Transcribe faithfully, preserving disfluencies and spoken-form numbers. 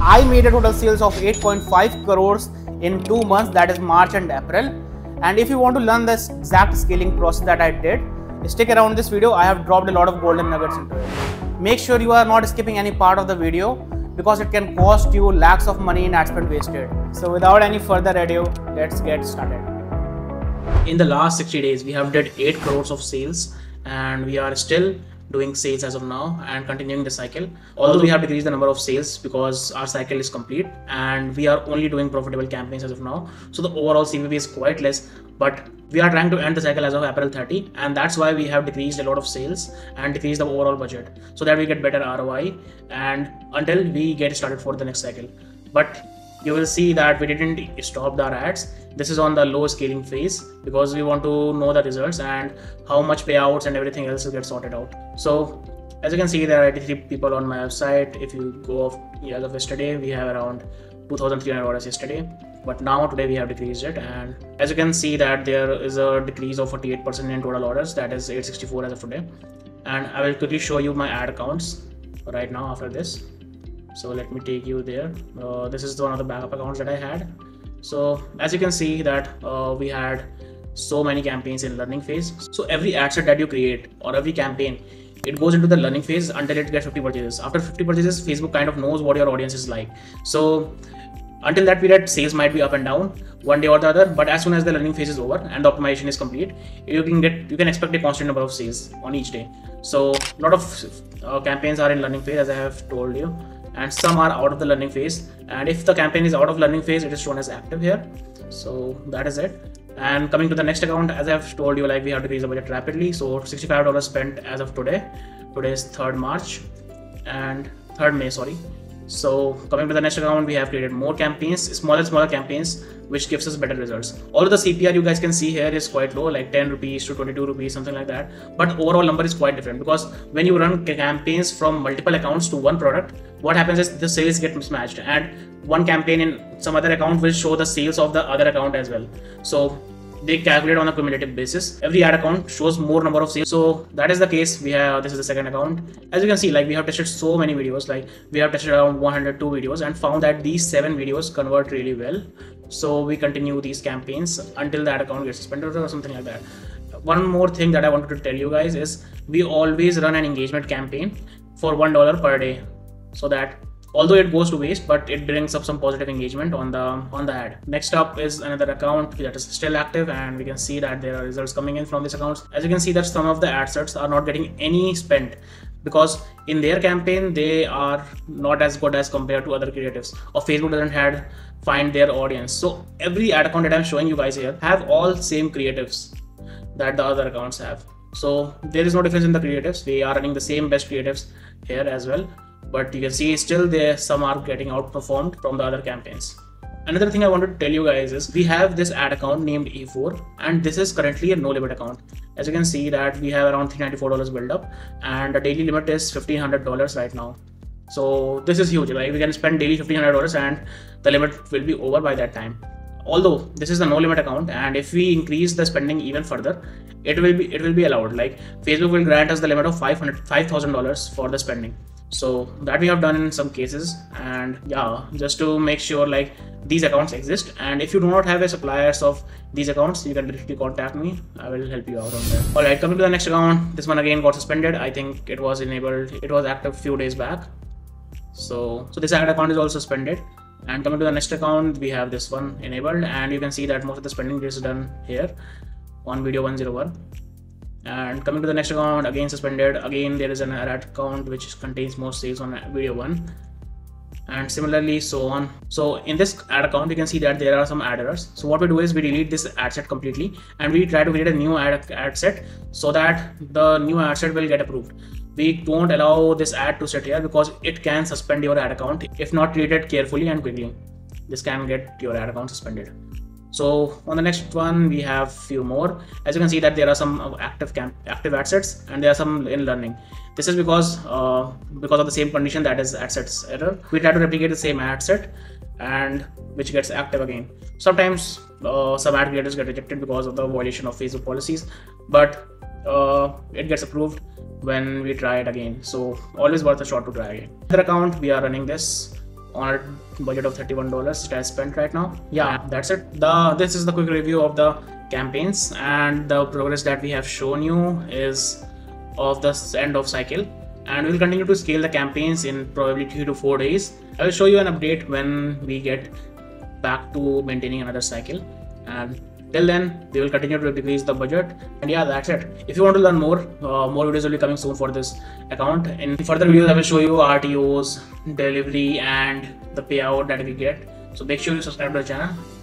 I made a total sales of eight point five crores in two months, that is March and April. And if you want to learn this exact scaling process that I did, stick around this video. I have dropped a lot of golden nuggets into it. Make sure you are not skipping any part of the video because it can cost you lakhs of money in ad spend wasted. So without any further ado, let's get started. In the last sixty days, we have did eight crores of sales and we are still doing sales as of now and continuing the cycle. Although we have decreased the number of sales because our cycle is complete and we are only doing profitable campaigns as of now. So the overall C P V is quite less, but we are trying to end the cycle as of April thirtieth, and that's why we have decreased a lot of sales and decreased the overall budget so that we get better R O I and until we get started for the next cycle. But you will see that we didn't stop our ads. This is on the low scaling phase because we want to know the results and how much payouts and everything else will get sorted out. So as you can see, there are eighty-three people on my website. If you go off as of yesterday, we have around two thousand three hundred orders yesterday, but now today we have decreased it, and as you can see that there is a decrease of forty-eight percent in total orders, that is eight sixty-four as of today. And I will quickly show you my ad accounts right now after this. So let me take you there. Uh, this is one of the backup accounts that I had. So as you can see that uh, we had so many campaigns in learning phase. So every ad set that you create or every campaign, it goes into the learning phase until it gets fifty purchases. After fifty purchases, Facebook kind of knows what your audience is like. So until that period, sales might be up and down one day or the other, but as soon as the learning phase is over and the optimization is complete, you can get you can expect a constant number of sales on each day. So a lot of uh, campaigns are in learning phase, as I have told you, and some are out of the learning phase. And if the campaign is out of learning phase, it is shown as active here. So that is it. And coming to the next account, as I have told you, like we have decreased the budget rapidly. So sixty-five dollars spent as of today. Today is third March and third May, sorry. So coming to the next account, we have created more campaigns, smaller smaller campaigns, which gives us better results. Although the C P R you guys can see here is quite low, like ten rupees to twenty-two rupees, something like that. But overall number is quite different because when you run campaigns from multiple accounts to one product, what happens is the sales get mismatched, and one campaign in some other account will show the sales of the other account as well. So they calculate on a cumulative basis. Every ad account shows more number of sales. So that is the case. We have, this is the second account. As you can see, like we have tested so many videos, like we have tested around one hundred two videos and found that these seven videos convert really well. So we continue these campaigns until that account gets suspended or something like that. One more thing that I wanted to tell you guys is we always run an engagement campaign for one dollar per day, so that although it goes to waste, but it brings up some positive engagement on the on the ad. Next up is another account that is still active, and we can see that there are results coming in from these accounts. As you can see that some of the ad sets are not getting any spent because in their campaign they are not as good as compared to other creatives, or Facebook doesn't had find their audience. So every ad account that I'm showing you guys here have all same creatives that the other accounts have. So there is no difference in the creatives. We are running the same best creatives here as well. But you can see still there some are getting outperformed from the other campaigns. Another thing I wanted to tell you guys is we have this ad account named E four, and this is currently a no limit account. As you can see that we have around three hundred ninety-four dollars build up and the daily limit is fifteen hundred dollars right now. So this is huge, like we can spend daily fifteen hundred dollars and the limit will be over by that time. Although this is a no limit account, and if we increase the spending even further, it will be it will be allowed. Like Facebook will grant us the limit of five hundred five thousand dollars for the spending. So that we have done in some cases, and yeah, just to make sure like these accounts exist. And if you do not have a suppliers of these accounts, you can directly contact me. I will help you out on that. All right, coming to the next account, this one again got suspended. I think it was enabled, it was active few days back. So so this ad account is also suspended. And coming to the next account, we have this one enabled, and you can see that most of the spending is done here on video one oh one. And coming to the next account, again suspended. Again there is an ad account which contains more sales on video one, and similarly so on. So in this ad account, you can see that there are some ad errors. So what we do is we delete this ad set completely and we try to create a new ad, ad set so that the new ad set will get approved. We don't allow this ad to sit here because it can suspend your ad account if not treated carefully and quickly. This can get your ad account suspended. So on the next one, we have few more. As you can see that there are some active camp active ad sets and there are some in learning. This is because uh, because of the same condition, that is ad sets error. We try to replicate the same ad set and which gets active again. Sometimes uh, some ad creators get rejected because of the violation of Facebook policies, but uh, it gets approved when we try it again. So always worth a shot to try again. Other account, we are running this on a budget of thirty-one dollars that I spent right now. Yeah, that's it. The this is the quick review of the campaigns, and the progress that we have shown you is of the end of cycle, and we'll continue to scale the campaigns in probably two to four days. I will show you an update when we get back to maintaining another cycle, and till then we will continue to decrease the budget. And yeah, that's it. If you want to learn more, uh, more videos will be coming soon for this account. In further videos I will show you R T Os, delivery, and the payout that we get. So make sure you subscribe to the channel.